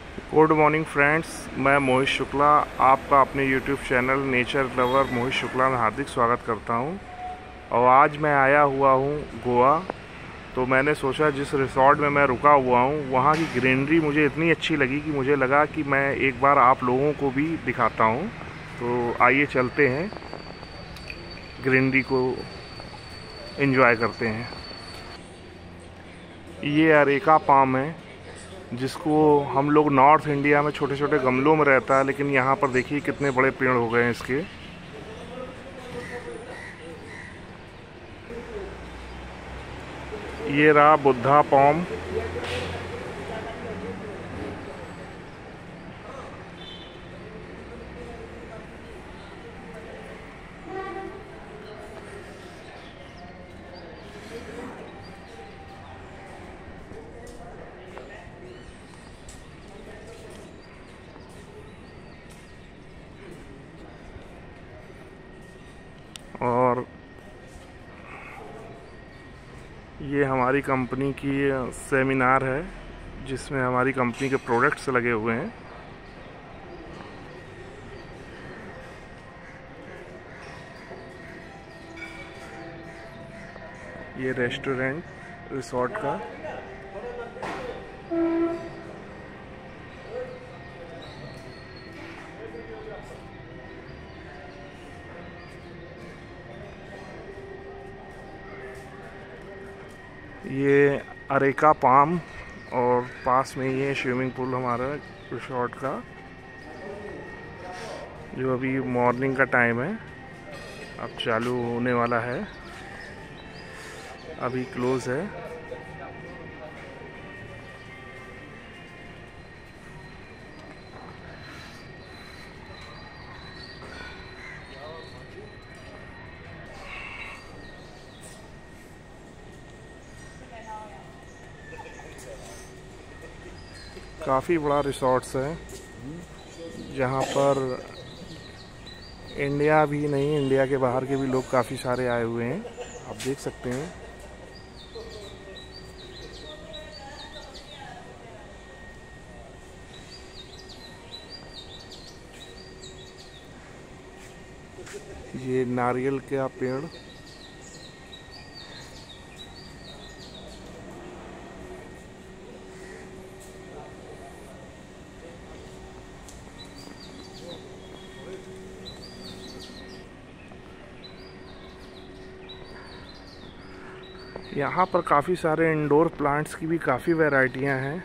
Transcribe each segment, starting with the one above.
Good morning friends, मैं मोहित शुक्ला आपका अपने YouTube channel nature lover Mohit Shukla में हार्दिक स्वागत करता हूं। और आज मैं आया हुआ हूं गोवा। तो मैंने सोचा जिस रिसॉर्ट में मैं रुका हुआ हूं वहां की ग्रीनरी मुझे इतनी अच्छी लगी कि मुझे लगा कि मैं एक बार आप लोगों को भी दिखाता हूं। तो आइए चलते हैं, ग्रीनरी को एंजॉय करते हैं। ये अरेका पाम है जिसको हम लोग नॉर्थ इंडिया में छोटे छोटे गमलों में रहता है, लेकिन यहाँ पर देखिए कितने बड़े पेड़ हो गए हैं इसके। ये रहा बुद्धा पाम। और ये हमारी कंपनी की सेमिनार है जिसमें हमारी कंपनी के प्रोडक्ट्स लगे हुए हैं। ये रेस्टोरेंट रिसोर्ट का। ये अरेका पाम और पास में ये स्विमिंग पूल हमारा रिसोर्ट का, जो अभी मॉर्निंग का टाइम है, अब चालू होने वाला है, अभी क्लोज है। काफ़ी बड़ा रिसोर्ट्स है जहाँ पर इंडिया भी नहीं, इंडिया के बाहर के भी लोग काफ़ी सारे आए हुए हैं, आप देख सकते हैं। ये नारियल का पेड़, यहाँ पर काफ़ी सारे इंडोर प्लांट्स की भी काफ़ी वैरायटियाँ हैं।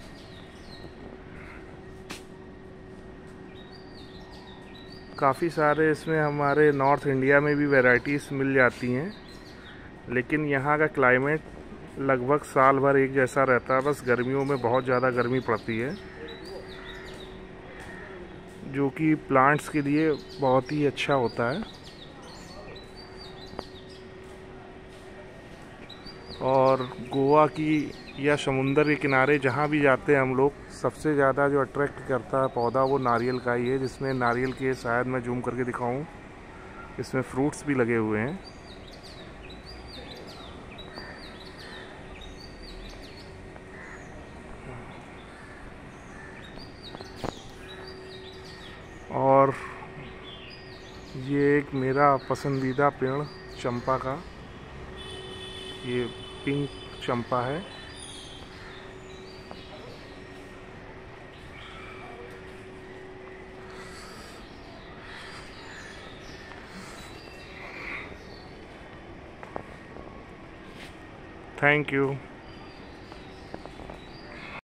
काफ़ी सारे इसमें हमारे नॉर्थ इंडिया में भी वैरायटीज़ मिल जाती हैं, लेकिन यहाँ का क्लाइमेट लगभग साल भर एक जैसा रहता है। बस गर्मियों में बहुत ज़्यादा गर्मी पड़ती है, जो कि प्लांट्स के लिए बहुत ही अच्छा होता है। और गोवा की या समुंदर के किनारे जहाँ भी जाते हैं हम लोग, सबसे ज़्यादा जो अट्रैक्ट करता है पौधा वो नारियल का ही है, जिसमें नारियल के, शायद मैं जूम करके दिखाऊं, इसमें फ्रूट्स भी लगे हुए हैं। और ये एक मेरा पसंदीदा पेड़ चंपा का, ये पिंक चंपा है। Thank you.